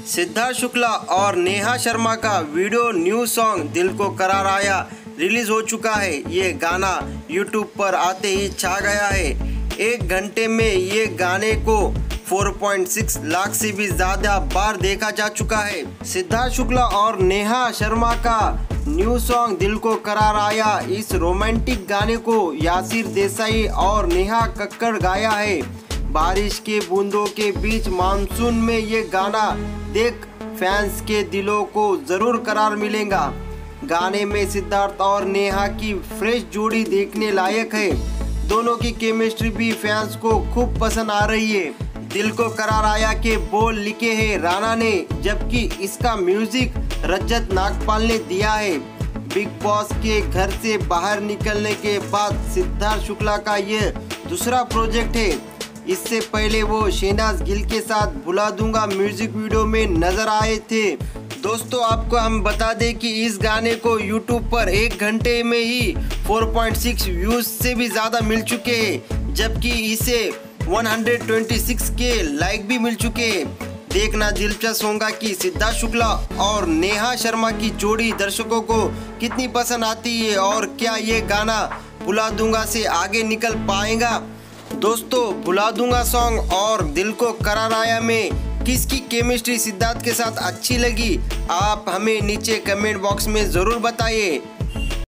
सिद्धार्थ शुक्ला और नेहा शर्मा का video new song दिल को करार आया रिलीज हो चुका है। ये गाना यूट्यूब पर आते ही छा गया है। 1 घंटे में ये गाने को 4.6 लाख से भी ज्यादा बार देखा जा चुका है। सिद्धार्थ शुक्ला और नेहा शर्मा का न्यू सॉन्ग दिल को करार आया। इस रोमांटिक गाने को यासिर देसाई और नेहा कक्कड़ गाया है। बारिश के बूंदों के बीच मानसून में ये गाना देख फैंस के दिलों को जरूर करार मिलेगा। गाने में सिद्धार्थ और नेहा की फ्रेश जोड़ी देखने लायक है। दोनों की केमिस्ट्री भी फैंस को खूब पसंद आ रही है। दिल को करार आया के बोल लिखे हैं राणा ने, जबकि इसका म्यूजिक रजत नागपाल ने दिया है। बिग बॉस के घर से बाहर निकलने के बाद सिद्धार्थ शुक्ला का ये दूसरा प्रोजेक्ट है। इससे पहले वो शहनाज गिल के साथ भुला दूंगा म्यूजिक वीडियो में नजर आए थे। दोस्तों, आपको हम बता दें कि इस गाने को यूट्यूब पर 1 घंटे में ही 4.6 व्यूज से भी ज्यादा मिल चुके हैं, जबकि इसे 126 के लाइक भी मिल चुके हैं। देखना दिलचस्प होगा कि सिद्धार्थ शुक्ला और नेहा शर्मा की जोड़ी दर्शकों को कितनी पसंद आती है और क्या ये गाना भुला दूंगा से आगे निकल पाएगा। दोस्तों, भुला दूंगा सॉन्ग और दिल को करार आया में किसकी केमिस्ट्री सिद्धार्थ के साथ अच्छी लगी, आप हमें नीचे कमेंट बॉक्स में जरूर बताइए।